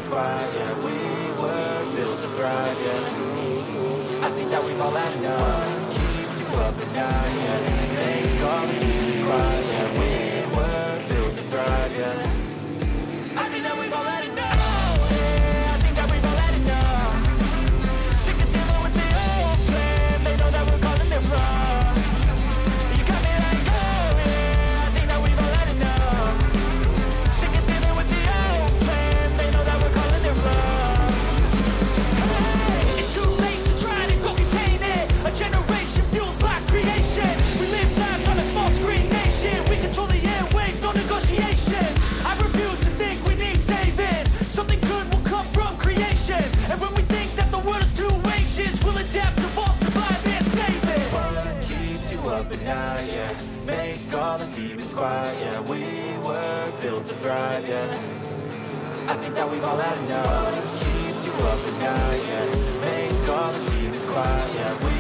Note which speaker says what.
Speaker 1: quiet, yeah. We were built to thrive, yeah. I think that we've all had enough. What keeps you up at night, yeah. Make all the demons quiet, yeah. We were built to thrive, yeah. I think that we've all had enough. Yeah, I think that we've all had enough. Sick of dealing with the old plan. They know that we're calling it wrong. You got me like, oh yeah, I think that we've all had enough. Sick of dealing with the old plan. They know that we're calling it wrong. Hey, it's too late to try to go contain it. A generation fueled by creation. We live lives on a small screen nation. We control the airwaves, no negotiation. I refuse to think we need saving. Something good will come from creation. And when we think that the world is too anxious, we'll adapt, evolve, survive, and save it. What keeps you up at night, yeah. Make all the demons quiet, yeah. We were built to thrive, yeah. I think that we've all had enough. What keeps you up at night, yeah. Make all the demons quiet, yeah. We